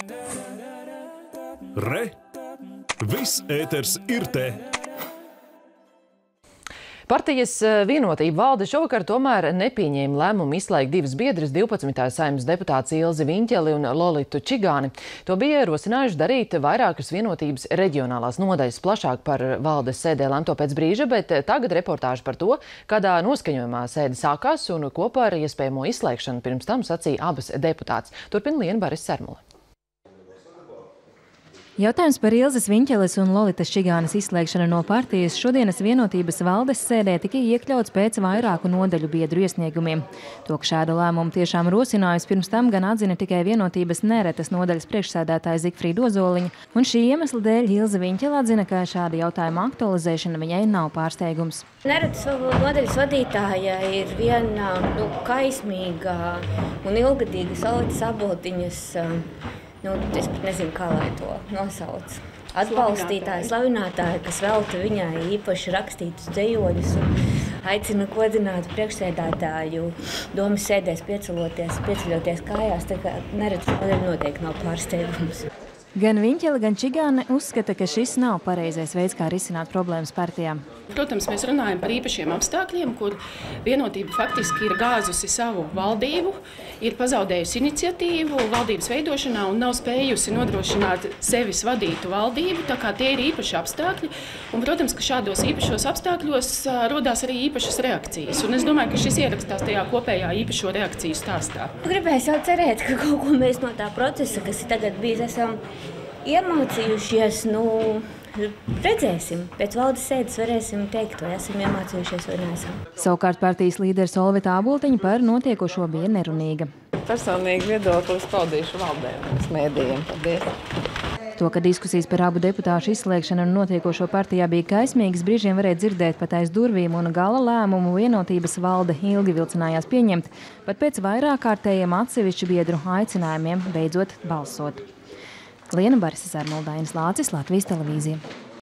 Re! Viss ēters ir te! Partijas Vienotība valde šovakar tomēr nepieņēma lēmumu izslēgt divas biedras, 12. Saeimas deputātes Ilzi Viņķeli un Lolitu Čigāni. To bija ierosinājuši darīt vairākas Vienotības reģionālās nodaļas. Plašāk par valdes sēdē lemto pēc brīža, bet tagad reportāža par to, kādā noskaņojumā sēde sākās un ko par iespējamo izslēgšanu pirms tam sacīja abas deputātes. Turpina Liena Baris Sermule. Jautājums par Ilzes Viņķeles un Lolitas Čigānes izslēgšanu no partijas šodienas Vienotības valdes sēdē tika iekļauts pēc vairāku nodaļu biedru iesniegumiem. To, ka šādu lēmumu tiešām rosinājusi pirms tam gan atzina tikai Vienotības Neretas nodaļas priekšsēdētāja Zigfrīda Ozoliņa, un šī iemesla dēļ Ilze Viņķele atzina, ka šāda jautājuma aktualizēšana viņai nav pārsteigums. Neretas nodaļas vadītāja ir viena kaismīga un ilgadīga Solitas Aboltiņas es pat nezinu, kā lai to nosauc. Atbalstītāja, slavinātāja, kas velta viņai īpaši rakstītus dzejoļus un aicina godināt priekšsēdētāju domas sēdēs pieceļoties kājās, tā kā Neretas nodaļa noteikti nav pārsteigums. Gan Viņķele, gan Čigāne uzskata, ka šis nav pareizais veids, kā risināt problēmas partijām. Protams, mēs runājam par īpašiem apstākļiem, kur Vienotība faktiski ir gāzusi savu valdību, ir pazaudējusi iniciatīvu valdības veidošanā un nav spējusi nodrošināt sevis vadītu valdību, tā kā tie ir īpaši apstākļi. Un, protams, ka šādos īpašos apstākļos rodās arī īpašas reakcijas. Un es domāju, ka šis ierakstās tajā kopējā īpašo reakciju stāstā. Gribēju jau cerēt, ka kaut ko mēs no tā procesa, kas ir tagad bijis, esam iemācījušies, redzēsim. Pēc valdes sēdes varēsim teikt, vai esam iemācījušies vai neesam. Savukārt partijas līderis Olvita Āboltiņa par notiekošo bija nerunīga. Personīgi viedoklis paudīšu valdē uz mēdījiem. Paldies! To, ka diskusijas par abu deputāšu izslēgšanu un notiekošo partijā bija kaismīgas, brīžiem varēja dzirdēt pat aiz durvīm, un gala lēmumu Vienotības valde ilgi vilcinājās pieņemt, pat pēc vairāk kārtējiem atsevišķu biedru aicinājumiem beidzot balsot. Liena Baris Sermule, Dainis Lācis, Latvijas televīzija.